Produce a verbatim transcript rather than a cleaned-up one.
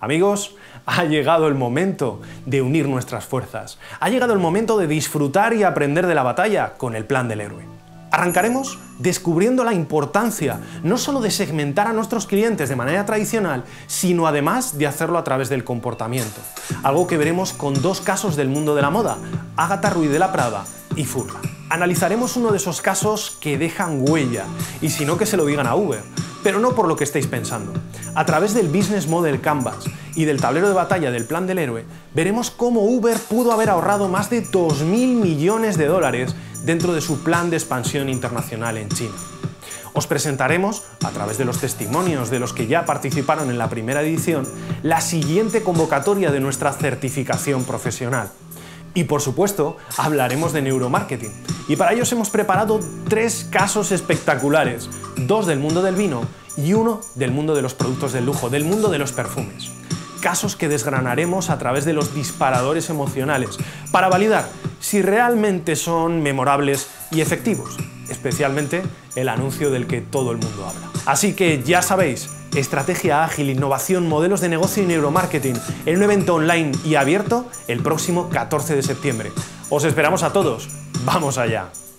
Amigos, ha llegado el momento de unir nuestras fuerzas. Ha llegado el momento de disfrutar y aprender de la batalla con el plan del héroe. Arrancaremos descubriendo la importancia no solo de segmentar a nuestros clientes de manera tradicional, sino además de hacerlo a través del comportamiento. Algo que veremos con dos casos del mundo de la moda, Agatha Ruiz de la Prada y Furla. Analizaremos uno de esos casos que dejan huella, y si no que se lo digan a Uber, pero no por lo que estáis pensando. A través del Business Model Canvas y del tablero de batalla del plan del héroe, veremos cómo Uber pudo haber ahorrado más de dos mil millones de dólares dentro de su plan de expansión internacional en China. Os presentaremos, a través de los testimonios de los que ya participaron en la primera edición, la siguiente convocatoria de nuestra certificación profesional. Y por supuesto, hablaremos de neuromarketing. Y para ello hemos preparado tres casos espectaculares, dos del mundo del vino y uno del mundo de los productos de lujo, del mundo de los perfumes. Casos que desgranaremos a través de los disparadores emocionales para validar si realmente son memorables y efectivos, especialmente el anuncio del que todo el mundo habla. Así que ya sabéis, estrategia ágil, innovación, modelos de negocio y neuromarketing en un evento online y abierto el próximo catorce de septiembre. Os esperamos a todos. ¡Vamos allá!